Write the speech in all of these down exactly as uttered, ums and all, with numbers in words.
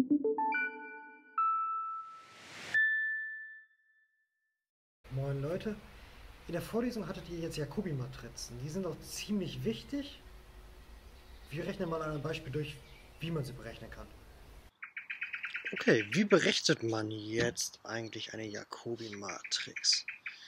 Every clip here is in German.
Moin Leute, in der Vorlesung hattet ihr jetzt Jacobi-Matrizen. Die sind auch ziemlich wichtig. Wir rechnen mal an einem Beispiel durch, wie man sie berechnen kann. Okay, wie berechnet man jetzt eigentlich eine Jacobi-Matrix?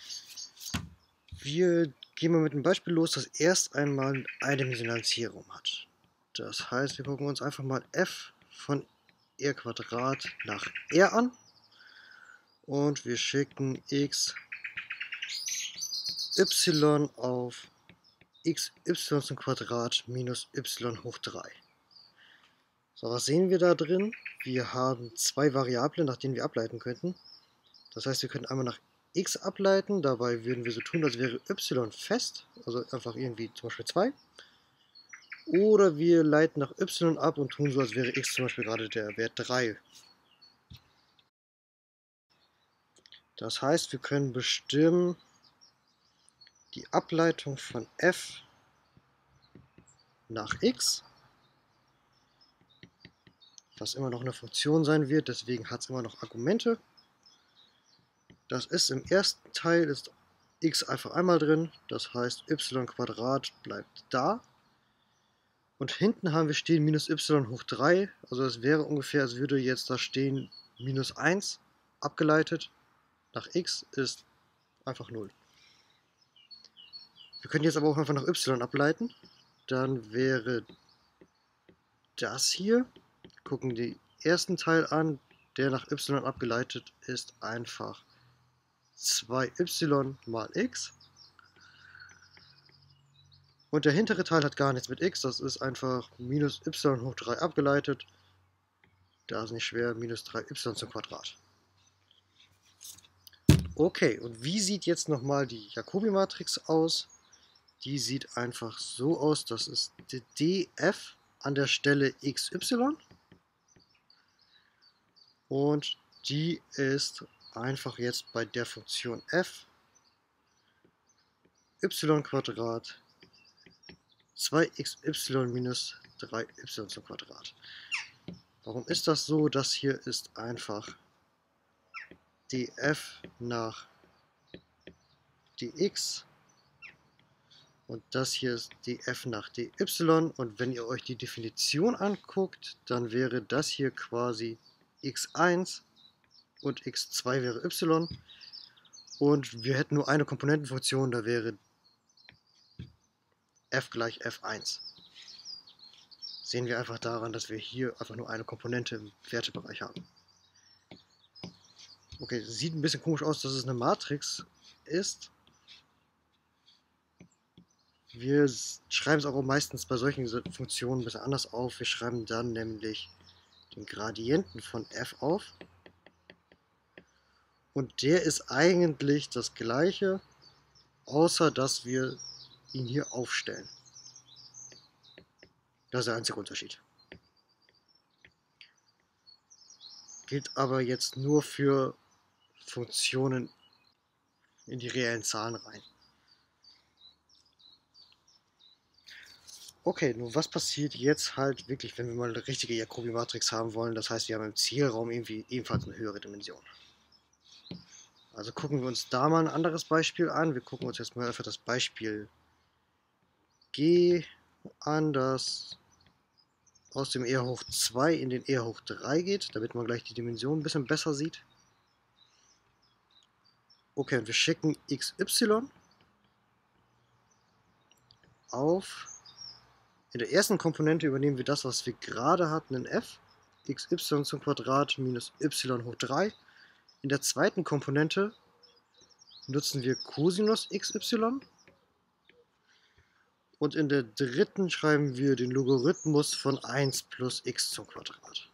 Wir gehen mal mit einem Beispiel los, das erst einmal ein eindimensionalen Zierraum hat. Das heißt, wir gucken uns einfach mal f von r Quadrat nach r an und wir schicken x y auf xy zum Quadrat minus y hoch drei. So, was sehen wir da drin? Wir haben zwei Variablen, nach denen wir ableiten könnten. Das heißt, wir können einmal nach x ableiten, dabei würden wir so tun, als wäre y fest, also einfach irgendwie zum Beispiel zwei. Oder wir leiten nach y ab und tun so, als wäre x zum Beispiel gerade der Wert drei. Das heißt, wir können bestimmen, die Ableitung von f nach x, was immer noch eine Funktion sein wird, deswegen hat es immer noch Argumente. Das ist im ersten Teil ist x einfach einmal drin, das heißt y² bleibt da. Und hinten haben wir stehen minus y hoch drei, also es wäre ungefähr, als würde jetzt da stehen minus eins abgeleitet nach x ist einfach null. Wir können jetzt aber auch einfach nach y ableiten, dann wäre das hier, gucken den ersten Teil an, der nach y abgeleitet ist, einfach zwei y mal x. Und der hintere Teil hat gar nichts mit x, das ist einfach minus y hoch drei abgeleitet. Da ist nicht schwer, minus drei y zum Quadrat. Okay, und wie sieht jetzt nochmal die Jacobi-Matrix aus? Die sieht einfach so aus, das ist die df an der Stelle xy. Und die ist einfach jetzt bei der Funktion f y² zwei x y minus drei y zum Quadrat. Warum ist das so? Das hier ist einfach df nach dx und das hier ist df nach dy. Und wenn ihr euch die Definition anguckt, dann wäre das hier quasi x eins und x zwei wäre y. Und wir hätten nur eine Komponentenfunktion, da wäre f gleich f eins. Sehen wir einfach daran, dass wir hier einfach nur eine Komponente im Wertebereich haben. Okay, sieht ein bisschen komisch aus, dass es eine Matrix ist. Wir schreiben es auch meistens bei solchen Funktionen ein bisschen anders auf. Wir schreiben dann nämlich den Gradienten von f auf. Und der ist eigentlich das gleiche, außer dass wir ihn hier aufstellen. Das ist der einzige Unterschied. Gilt aber jetzt nur für Funktionen in die reellen Zahlen rein. Okay, nun was passiert jetzt halt wirklich, wenn wir mal eine richtige Jacobi-Matrix haben wollen? Das heißt, wir haben im Zielraum irgendwie ebenfalls eine höhere Dimension. Also gucken wir uns da mal ein anderes Beispiel an. Wir gucken uns jetzt mal einfach das Beispiel G an, das aus dem R hoch zwei in den R hoch drei geht, damit man gleich die Dimension ein bisschen besser sieht. Okay, und wir schicken xy auf. In der ersten Komponente übernehmen wir das, was wir gerade hatten in f, xy zum Quadrat minus y hoch drei. In der zweiten Komponente nutzen wir Cosinus xy. Und in der dritten schreiben wir den Logarithmus von eins plus x zum Quadrat.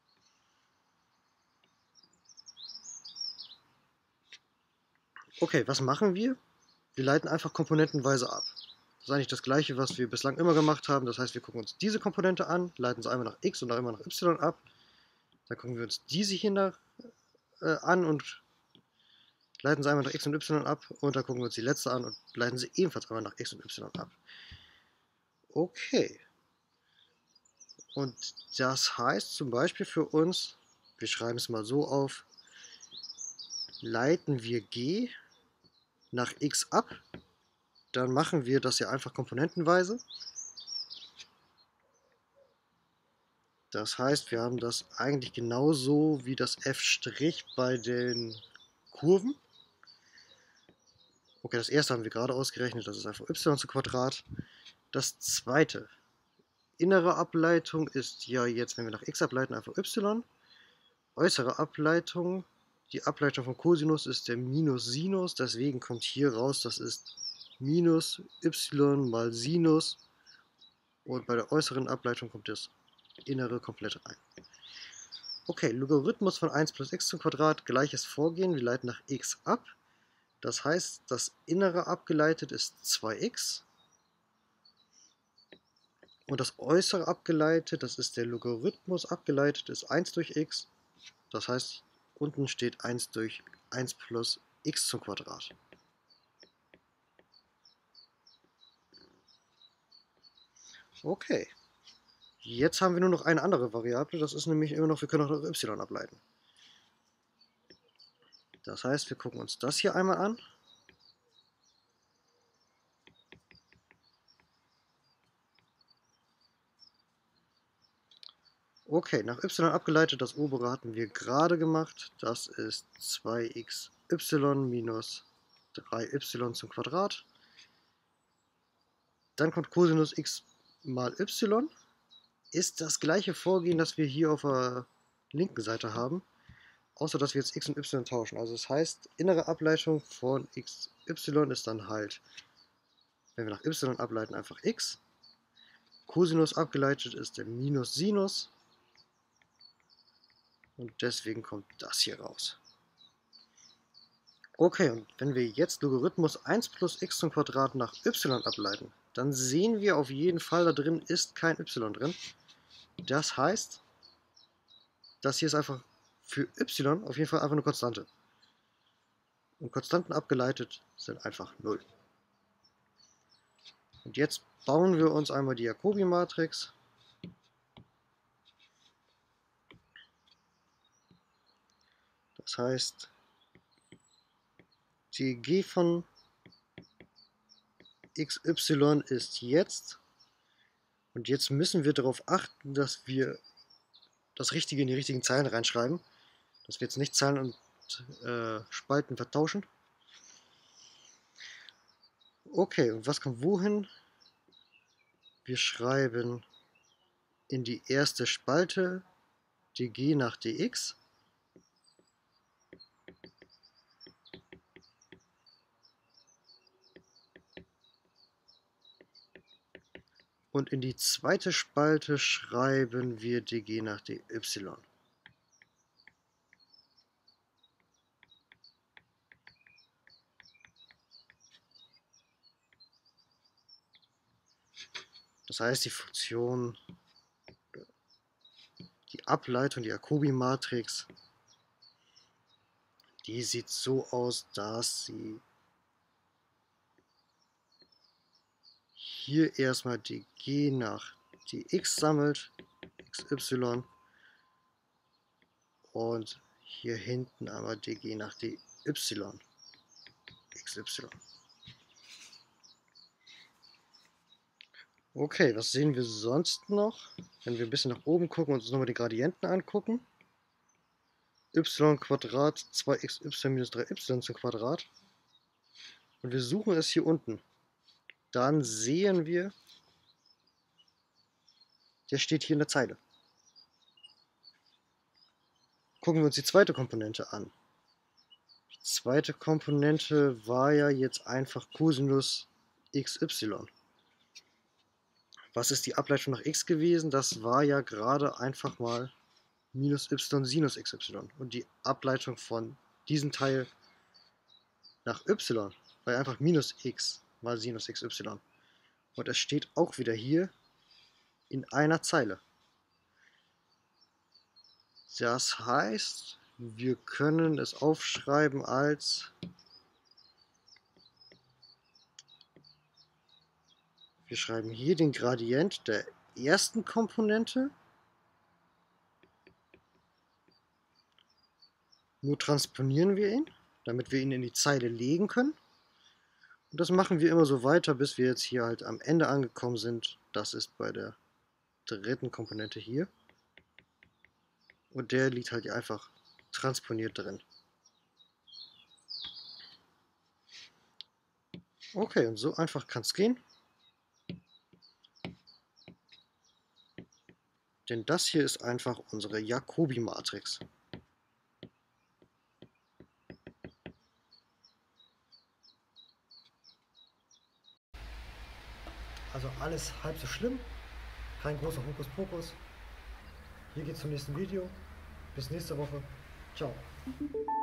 Okay, was machen wir? Wir leiten einfach komponentenweise ab. Das ist eigentlich das gleiche, was wir bislang immer gemacht haben. Das heißt, wir gucken uns diese Komponente an, leiten sie einmal nach x und dann einmal nach y ab. Dann gucken wir uns diese hier nach, äh, an und leiten sie einmal nach x und y ab. Und dann gucken wir uns die letzte an und leiten sie ebenfalls einmal nach x und y ab. Okay. Und das heißt zum Beispiel für uns, wir schreiben es mal so auf, leiten wir g nach x ab, dann machen wir das ja einfach komponentenweise. Das heißt, wir haben das eigentlich genauso wie das f' bei den Kurven. Okay, das erste haben wir gerade ausgerechnet, das ist einfach y zu Quadrat. Das zweite, innere Ableitung ist ja jetzt, wenn wir nach x ableiten, einfach y. Äußere Ableitung, die Ableitung von Cosinus ist der Minus Sinus, deswegen kommt hier raus, das ist minus y mal Sinus. Und bei der äußeren Ableitung kommt das innere komplett rein. Okay, Logarithmus von eins plus x zum Quadrat, gleiches Vorgehen, wir leiten nach x ab. Das heißt, das innere abgeleitet ist zwei x. Und das äußere abgeleitet, das ist der Logarithmus abgeleitet, ist eins durch x. Das heißt, unten steht eins durch eins plus x zum Quadrat. Okay. Jetzt haben wir nur noch eine andere Variable, das ist nämlich immer noch, wir können auch noch y ableiten. Das heißt, wir gucken uns das hier einmal an. Okay, nach y abgeleitet, das obere hatten wir gerade gemacht. Das ist zwei x y minus drei y zum Quadrat. Dann kommt Cosinus x mal y. Ist das gleiche Vorgehen, das wir hier auf der linken Seite haben. Außer, dass wir jetzt x und y tauschen. Also das heißt, innere Ableitung von xy ist dann halt, wenn wir nach y ableiten, einfach x. Cosinus abgeleitet ist der Minus Sinus. Und deswegen kommt das hier raus. Okay, und wenn wir jetzt Logarithmus eins plus x zum Quadrat nach y ableiten, dann sehen wir auf jeden Fall, da drin ist kein y drin. Das heißt, das hier ist einfach für y auf jeden Fall einfach eine Konstante. Und Konstanten abgeleitet sind einfach null. Und jetzt bauen wir uns einmal die Jacobi-Matrix. Das heißt, die G von xy ist jetzt. Und jetzt müssen wir darauf achten, dass wir das Richtige in die richtigen Zeilen reinschreiben. Dass wir jetzt nicht Zeilen und äh, Spalten vertauschen. Okay, und was kommt wohin? Wir schreiben in die erste Spalte dg nach dx. Und in die zweite Spalte schreiben wir dg nach dy. Das heißt, die Funktion, die Ableitung, die Jacobi-Matrix, die sieht so aus, dass sie hier erstmal dg nach dx sammelt, xy, und hier hinten einmal dg nach dy, xy. Okay, was sehen wir sonst noch? Wenn wir ein bisschen nach oben gucken und uns nochmal die Gradienten angucken. y Quadrat zwei x y minus drei y zum Quadrat. Und wir suchen es hier unten. Dann sehen wir, der steht hier in der Zeile. Gucken wir uns die zweite Komponente an. Die zweite Komponente war ja jetzt einfach Cosinus xy. Was ist die Ableitung nach x gewesen? Das war ja gerade einfach mal minus y sinus xy. Und die Ableitung von diesem Teil nach y war einfach minus x mal sinus xy. Und es steht auch wieder hier in einer Zeile. Das heißt, wir können es aufschreiben als wir schreiben hier den Gradient der ersten Komponente Nur transponieren wir ihn, damit wir ihn in die Zeile legen können. Und das machen wir immer so weiter, bis wir jetzt hier halt am Ende angekommen sind. Das ist bei der dritten Komponente hier. Und der liegt halt hier einfach transponiert drin. Okay, und so einfach kann es gehen. Denn das hier ist einfach unsere Jacobi-Matrix. Also alles halb so schlimm. Kein großer Hokuspokus. Hier geht's zum nächsten Video. Bis nächste Woche. Ciao.